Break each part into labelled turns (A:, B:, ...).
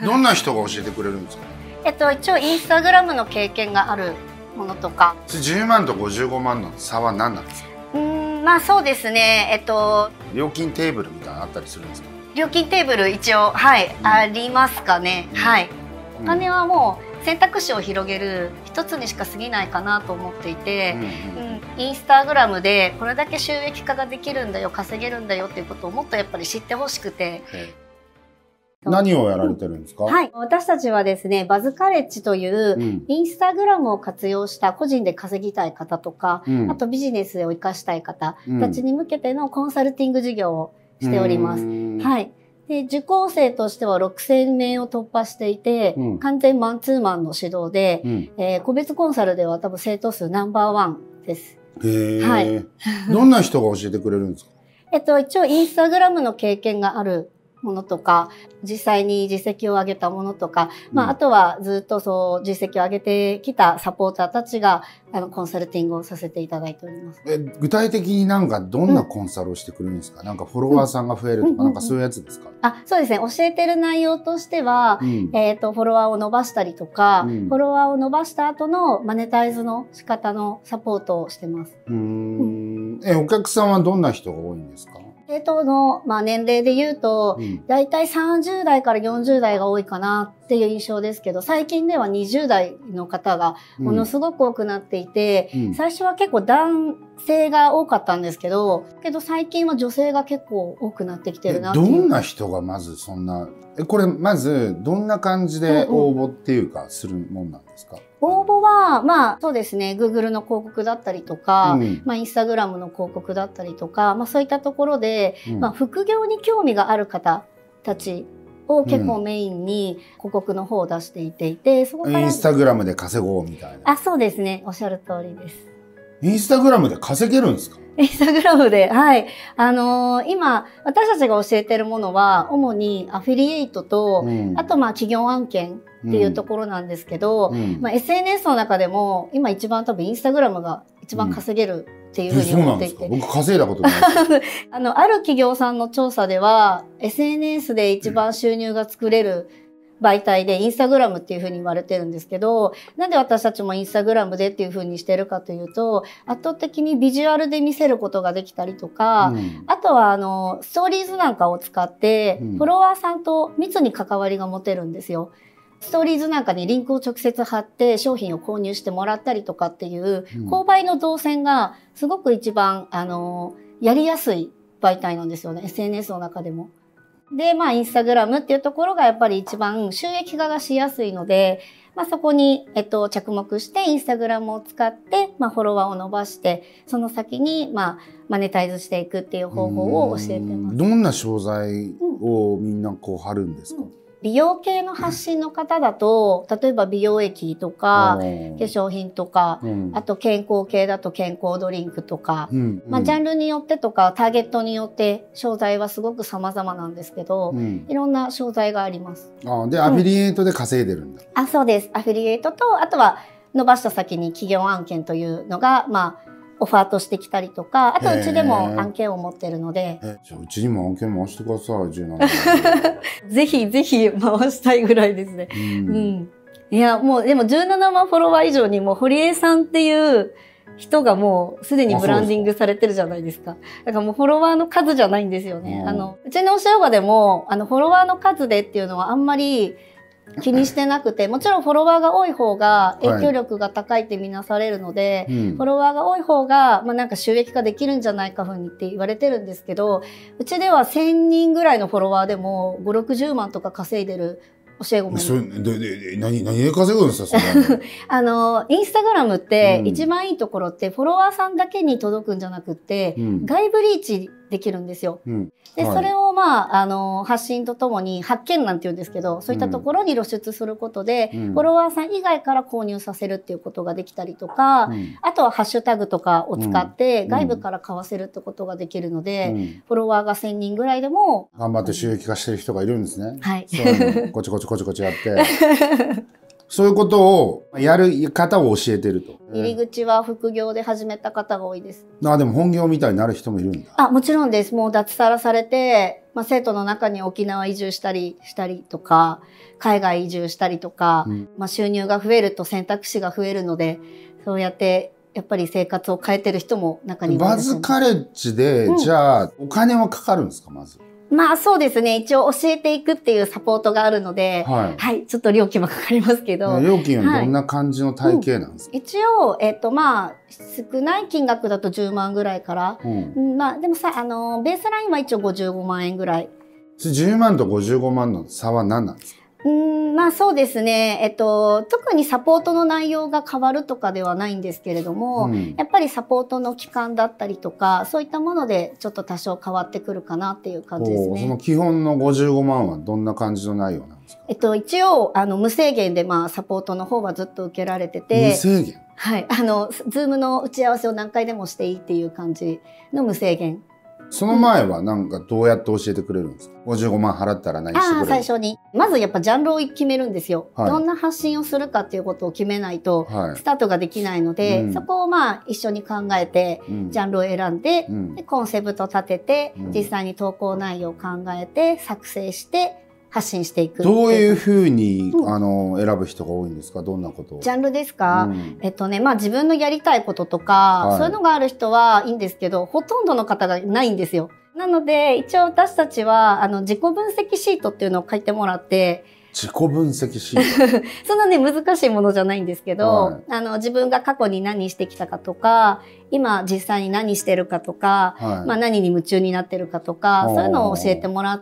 A: どんな人が教えてくれるんですか？
B: 一応インスタグラムの経験があるものとか。
A: 10万と55万の差は何なんですか？
B: まあそうですね。
A: 料金テーブルみたいなのあったりするんですか？
B: 料金テーブル一応ありますかね。はい。お金はもう選択肢を広げる一つにしか過ぎないかなと思っていて、インスタグラムでこれだけ収益化ができるんだよ、稼げるんだよっていうことをもっとやっぱり知ってほしくて。
A: 何をやられてるんですか？
B: はい。私たちはですね、バズカレッジというインスタグラムを活用した個人で稼ぎたい方とか、あとビジネスを活かしたい方たちに向けてのコンサルティング事業をしております。はい。で、受講生としては6000名を突破していて、完全マンツーマンの指導で、個別コンサルでは多分生徒数ナンバーワンです。
A: はい。どんな人が教えてくれるんですか？
B: 一応インスタグラムの経験があるものとか、実際に実績を上げたものとか、あとはずっとそう実績を上げてきたサポーターたちがコンサルティングをさせていただいております。
A: 具体的になんかどんなコンサルをしてくれるんですか？なんかフォロワーさんが増えるとか、なんかそういうやつですか？
B: そうですね。教えてる内容としては、フォロワーを伸ばしたりとか、フォロワーを伸ばした後のマネタイズの仕方のサポートをしてます。
A: お客さんはどんな人が多いんですか？
B: 生徒の、年齢で言うと、だいたい30代から40代が多いかなっていう印象ですけど、最近では20代の方がものすごく多くなっていて、最初は結構男性が多かったんですけど最近は女性が結構多くなってきてるなっていう。
A: どんな人がまずそんな、これまずどんな感じで応募っていうかするもんなんですか？
B: 応募は、そうですね、Google の広告だったりとか、Instagram の広告だったりとか、そういったところで、副業に興味がある方たちを結構メインに広告の方を出していて、そこから。
A: インスタグラムで稼ごうみたいな。
B: そうですね。おっしゃる通りです。
A: インスタグラムで稼げるんですか？
B: インスタグラムで、はい。今、私たちが教えてるものは、主にアフィリエイトと、あと企業案件っていうところなんですけど、SNS の中でも、今一番多分インスタグラムが一番稼げるっていうふうに思っていて。
A: そうなんですか？僕稼いだことないです。
B: ある企業さんの調査では、SNS で一番収入が作れる媒体でインスタグラムっていうふうに言われてるんですけど、なんで私たちもインスタグラムでっていうふうにしてるかというと、圧倒的にビジュアルで見せることができたりとか、あとはストーリーズなんかを使って、フォロワーさんと密に関わりが持てるんですよ。ストーリーズなんかにリンクを直接貼って商品を購入してもらったりとかっていう、購買の動線がすごく一番、やりやすい媒体なんですよね。SNS の中でも。で、インスタグラムっていうところがやっぱり一番収益化がしやすいので、そこに、着目してインスタグラムを使って、フォロワーを伸ばして、その先に、マネタイズしていくっていう方法を教えてます。
A: どんな商材をみんなこう貼るんですか？
B: 美容系の発信の方だと、例えば美容液とか、化粧品とか、あと健康系だと健康ドリンクとか、ジャンルによってとか、ターゲットによって商材はすごく様々なんですけど、いろんな商材があります。
A: で、アフィリエイトで稼いでるんだ。
B: そうです。アフィリエイトと、あとは伸ばした先に企業案件というのが、オファーとしてきたりとか、あとうちでも案件を持ってるので。
A: じゃあうちにも案件回してください、17万。
B: ぜひぜひ回したいぐらいですね。いや、もうでも17万フォロワー以上にも堀江さんっていう人がもうすでにブランディングされてるじゃないですか。だからもうフォロワーの数じゃないんですよね。うちの教えヨガでも、フォロワーの数でっていうのはあんまり気にしてなくて、もちろんフォロワーが多い方が影響力が高いって見なされるので、フォロワーが多い方が、なんか収益化できるんじゃないかふうにって言われてるんですけど、うちでは1000人ぐらいのフォロワーでも5、60万とか稼いでる教え子もいる。
A: 何で稼ぐんですか、それ。
B: インスタグラムって一番いいところって、フォロワーさんだけに届くんじゃなくって、外部リーチできるんですよ。で、それを発信とともに発見なんて言うんですけど、そういったところに露出することで、フォロワーさん以外から購入させるっていうことができたりとか、あとはハッシュタグとかを使って外部から買わせるってことができるので、フォロワーが1000人ぐらいでも。
A: 頑張って収益化してる人がいるんですね。
B: はい。
A: そういうのこちこちやって。 そういうことをやる方を教えてると。
B: 入り口は副業で始めた方が多いです。
A: でも本業みたいになる人もいるんだ。
B: もちろんです。もう脱サラされて、生徒の中に沖縄移住したりとか、海外移住したりとか、収入が増えると選択肢が増えるので、そうやってやっぱり生活を変えてる人も中にはいらっしゃいます。
A: バズカレッジで、じゃあお金はかかるんですか、まず。
B: そうですね。一応教えていくっていうサポートがあるので、はい、ちょっと料金はかかりますけど。
A: 料金はどんな感じの体系なんですか？
B: 一応、少ない金額だと10万ぐらいから、でもさ、ベースラインは一応55万円ぐらい。
A: 10万と55万の差は何なんですか？
B: そうですね。特にサポートの内容が変わるとかではないんですけれども、やっぱりサポートの期間だったりとか、そういったものでちょっと多少変わってくるかなっていう感じですね。
A: その基本の55万はどんな感じの内容なんですか？
B: 一応、無制限で、サポートの方はずっと受けられてて。
A: 無制限？
B: はい。ズームの打ち合わせを何回でもしていいっていう感じの無制限。
A: その前はなんかどうやって教えてくれるんですか？55万払ったら何してくれる？
B: 最初に。まずやっぱジャンルを決めるんですよ。どんな発信をするかっていうことを決めないと、スタートができないので、そこを一緒に考えて、ジャンルを選んで、でコンセプト立てて、実際に投稿内容を考えて、作成して、発信していく。
A: どういうふうに、選ぶ人が多いんですか？どんなことを？
B: ジャンルですか？自分のやりたいこととか、そういうのがある人はいいんですけど、ほとんどの方がないんですよ。なので、一応私たちは、自己分析シートっていうのを書いてもらって、
A: 自己分析シート
B: そんなね、難しいものじゃないんですけど、自分が過去に何してきたかとか、今実際に何してるかとか、何に夢中になってるかとか、そういうのを教えてもらって、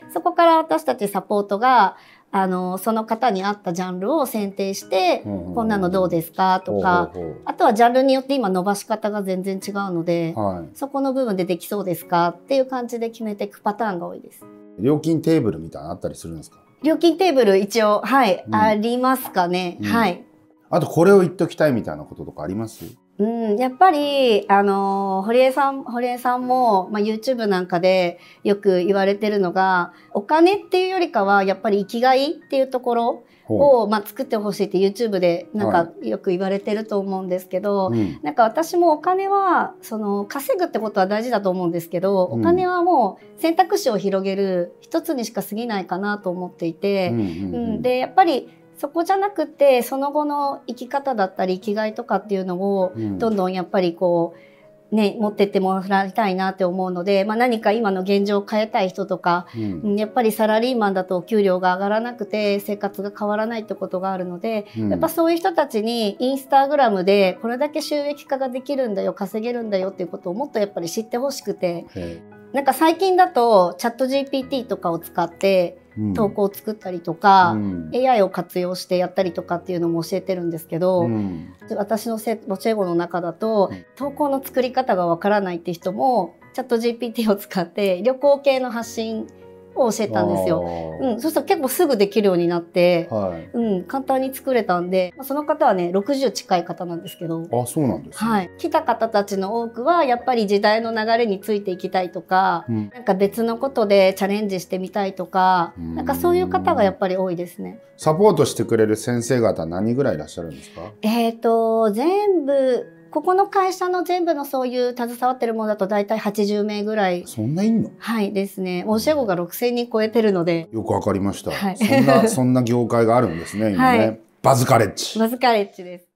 B: そこから私たちサポートが、その方に合ったジャンルを選定して、こんなのどうですかとか、あとはジャンルによって今伸ばし方が全然違うので、そこの部分でできそうですかっていう感じで決めていくパターンが多いです。
A: 料金テーブルみたいなのあったりするんですか？
B: 料金テーブル一応、ありますかね。
A: あとこれを言っときたいみたいなこととかあります？
B: やっぱり、堀江さんも、YouTube なんかでよく言われてるのが、お金っていうよりかは、やっぱり生きがいっていうところを、作ってほしいって YouTube でなんかよく言われてると思うんですけど、なんか私もお金は、稼ぐってことは大事だと思うんですけど、お金はもう選択肢を広げる一つにしか過ぎないかなと思っていて、で、やっぱり、そこじゃなくて、その後の生き方だったり、生きがいとかっていうのを、どんどんやっぱり持ってってもらいたいなって思うので、何か今の現状を変えたい人とか、やっぱりサラリーマンだと給料が上がらなくて、生活が変わらないってことがあるので、やっぱそういう人たちにインスタグラムでこれだけ収益化ができるんだよ、稼げるんだよっていうことをもっとやっぱり知ってほしくて、なんか最近だとチャット GPT とかを使って、投稿を作ったりとか、AI を活用してやったりとかっていうのも教えてるんですけど、私の教え子の中だと、投稿の作り方がわからないって人も、チャット GPT を使って旅行系の発信を教えたんですよ。そしたら結構すぐできるようになって、簡単に作れたんで、その方はね、60近い方なんですけど。
A: そうなんですね。
B: 来た方たちの多くは、やっぱり時代の流れについていきたいとか、なんか別のことでチャレンジしてみたいとか、なんかそういう方がやっぱり多いですね。
A: サポートしてくれる先生方何人ぐらいいらっしゃるんですか？
B: 全部、ここの会社の全部のそういう携わってるものだと大体80名ぐらい。
A: そんないんの？
B: はいですね。教え子が6000人超えてるので。
A: よくわかりました。そんな業界があるんですね、今ね。バズカレッジ。
B: バズカレッジです。